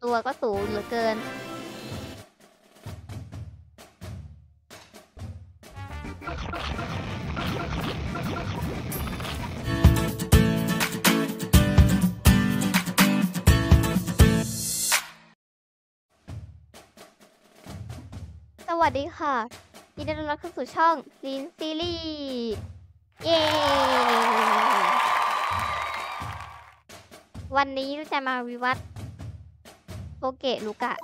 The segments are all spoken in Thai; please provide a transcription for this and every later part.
ตัวก็สูงเหลือเกินสวัสดีค่ะยินดีต้อนรับเข้าสู่ช่องลินซีรีส์เย้วันนี้เราจะมาวิวัฒน์โทเกะลูกะ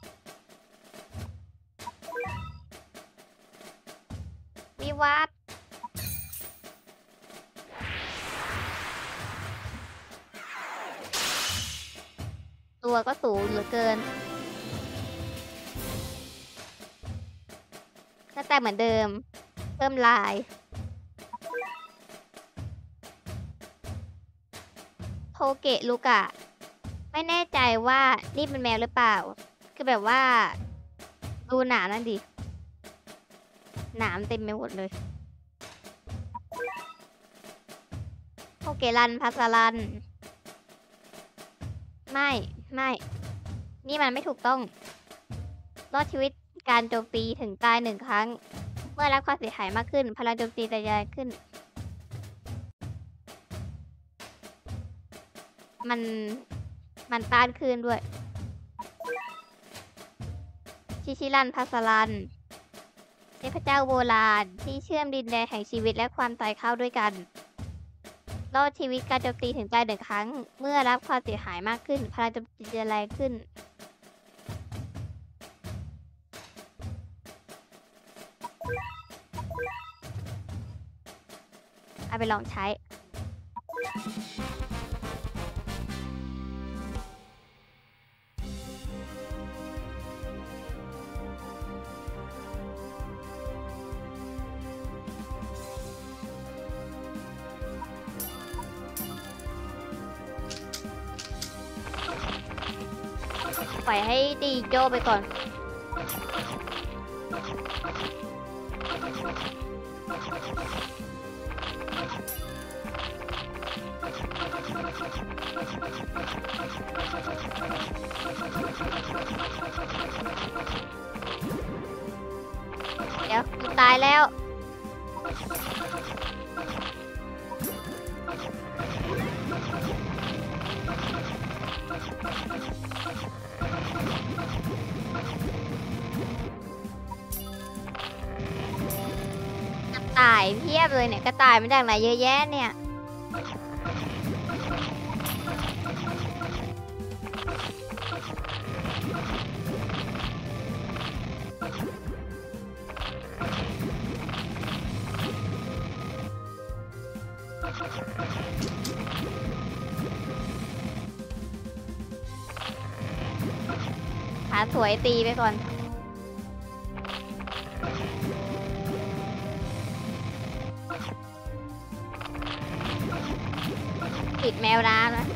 วิวัฒน์ตัวก็สูงเหลือเกินหน้าตาเหมือนเดิมเพิ่มลายโทเกะลูกะไม่แน่ใจว่านี่เป็นแมวหรือเปล่าคือแบบว่าดูหนามนั่นดิหนามเต็มไปหมดเลยโทเกะรันพัสรันไม่นี่มันไม่ถูกต้องรอดชีวิตการโจมตีถึงตาย1 ครั้งเมื่อรับความเสียหายมากขึ้นพลังโจมตีจะยายขึ้นมันต้านคลื่นด้วยชิรันพัสรันเทพเจ้าโบราณที่เชื่อมดินแดนแห่งชีวิตและความตายเข้าด้วยกันรอดชีวิตการโจมตีถึงตาย1 ครั้งเมื่อรับความเสียหายมากขึ้นพลังโจมตีจะแรงขึ้นเอาไปลองใช้ปล่อยให้ดีโจไปก่อนเดี๋ยวตายแล้วกระต่ายเพียบเลยเนี่ยกระต่ายมาจากไหนเยอะแยะเนี่ยขาสวยตีไปก่อนติดแมวน้ำนะ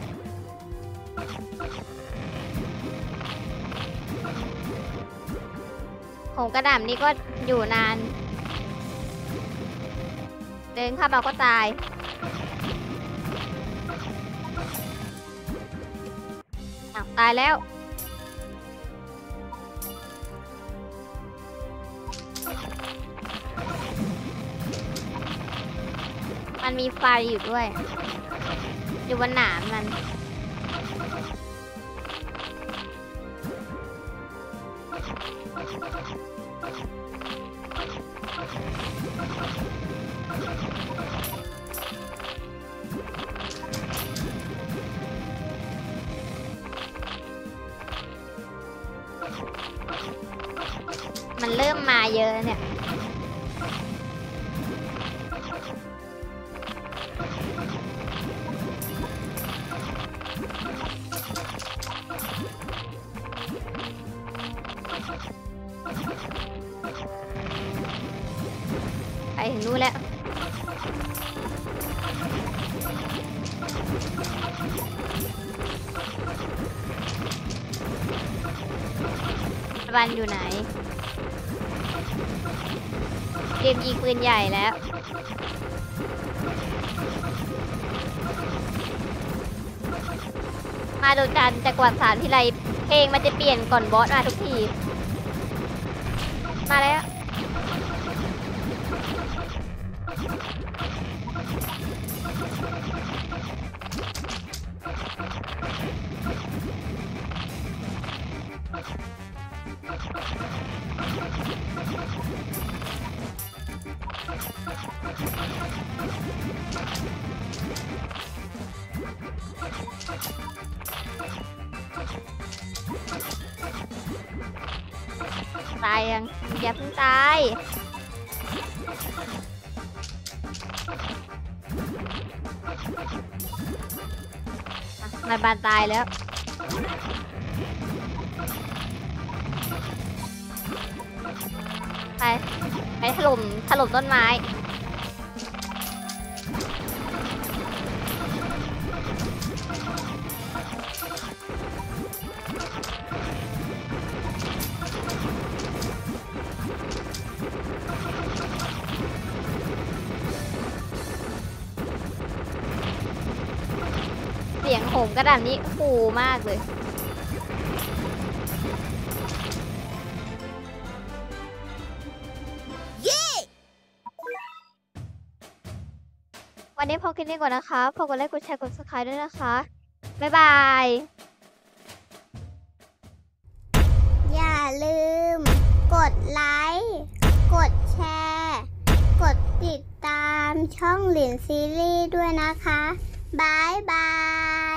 ผมกระด่ำนี่ก็อยู่นานเดินเข้ามาก็ตายตายแล้วมันมีไฟอยู่ด้วยอยู่บนหนามมันเริ่มมาเยอะเนี่ยไปถึงนู่นแล้ววันอยู่ไหนเตรียมยิงปืนใหญ่แล้ว มาโดนกันแต่กวาดสารที่ไรเพลงมันจะเปลี่ยนก่อนบอสมาทุกที มาแล้ว ตายยังอย่าเพิ่งตายมันบานตายแล้ว ไปถล่มต้นไม้ เสียงโหมกระดานนี้ขู่มากเลย วันนี้พอแค่นี้ก่อนนะคะพอกดไลค์กดแชร์กด subscribe ด้วยนะคะ บ๊ายบายอย่าลืม กดไลค์ กดแชร์ กดติดตามช่องหลินซีรีส์ด้วยนะคะ บ๊ายบาย